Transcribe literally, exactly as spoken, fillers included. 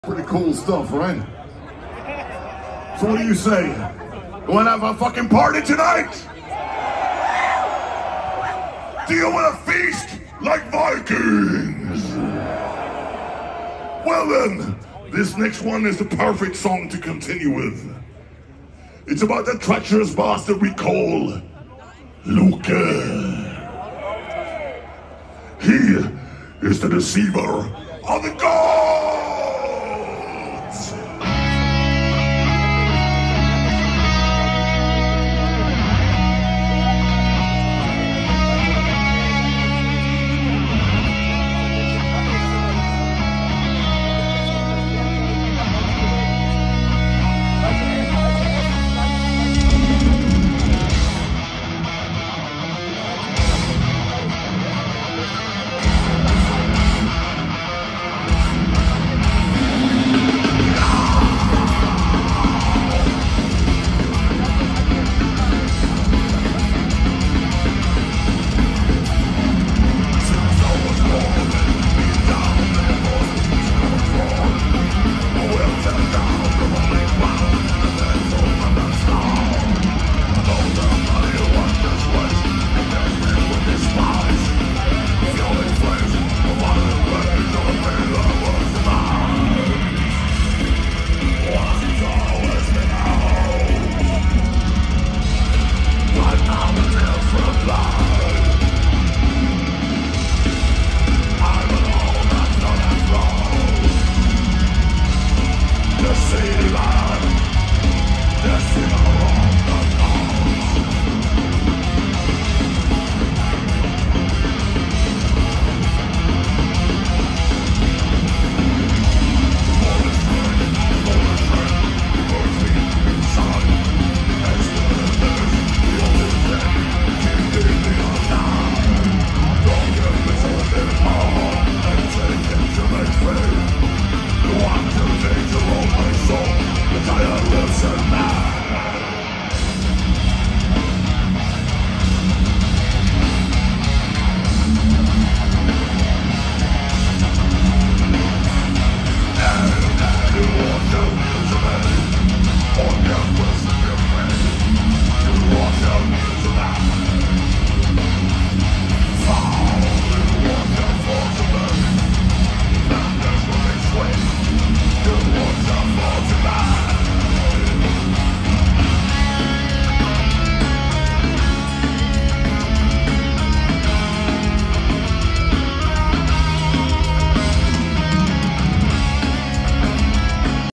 Pretty cool stuff, right? So what do you say? You wanna have a fucking party tonight? Do you wanna feast like Vikings? Well then, this next one is the perfect song to continue with. It's about the treacherous bastard we call Loke. He is the deceiver of the gods! City life.